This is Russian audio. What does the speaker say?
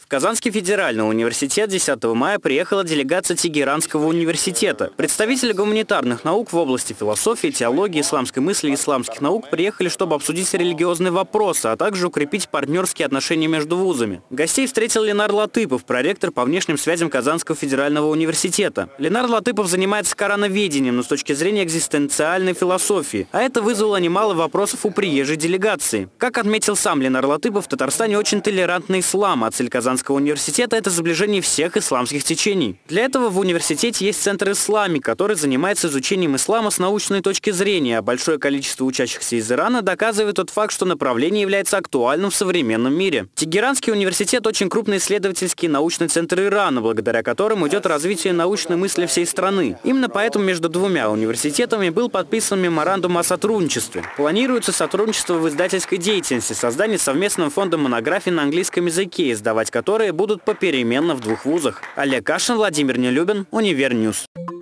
Казанский федеральный университет 10 мая приехала делегация Тегеранского университета. Представители гуманитарных наук в области философии, теологии, исламской мысли и исламских наук приехали, чтобы обсудить религиозные вопросы, а также укрепить партнерские отношения между вузами. Гостей встретил Ленар Латыпов, проректор по внешним связям Казанского федерального университета. Ленар Латыпов занимается корановедением, но с точки зрения экзистенциальной философии, а это вызвало немало вопросов у приезжей делегации. Как отметил сам Ленар Латыпов, в Татарстане очень толерантный ислам, а цель Казанского университета – это сближение всех исламских течений. Для этого в университете есть Центр Исламик, который занимается изучением ислама с научной точки зрения, а большое количество учащихся из Ирана доказывает тот факт, что направление является актуальным в современном мире. Тегеранский университет – очень крупный исследовательский и научный центр Ирана, благодаря которому идет развитие научной мысли всей страны. Именно поэтому между двумя университетами был подписан меморандум о сотрудничестве. Планируется сотрудничество в издательской деятельности, создание совместного фонда монографий на английском языке, издавать которые будут попеременно в двух вузах. Олег Кашин, Владимир Нелюбин, Универньюз.